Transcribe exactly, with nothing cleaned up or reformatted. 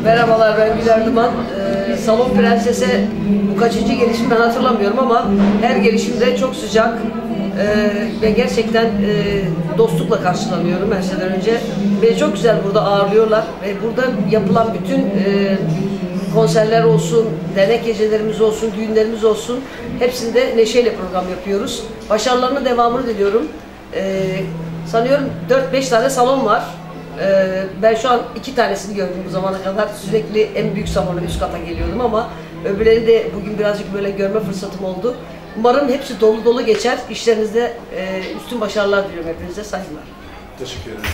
Merhabalar, ben Güler Duman. Ee, Salon Prenses'e bu kaçıncı gelişim ben hatırlamıyorum ama her gelişimde çok sıcak e, ve gerçekten e, dostlukla karşılanıyorum her şeyden önce. Ve çok güzel burada ağırlıyorlar ve burada yapılan bütün e, konserler olsun, dernek gecelerimiz olsun, düğünlerimiz olsun, hepsinde neşeyle program yapıyoruz. Başarılarının devamını diliyorum. Ee, sanıyorum dört beş tane salon var. Ee, ben şu an iki tanesini gördüm bu zamana kadar. Sürekli en büyük salona üst kata geliyordum ama öbürleri de bugün birazcık böyle görme fırsatım oldu. Umarım hepsi dolu dolu geçer. İşlerinizde e, üstün başarılar diliyorum hepinize. Saygılar. Teşekkür ederim.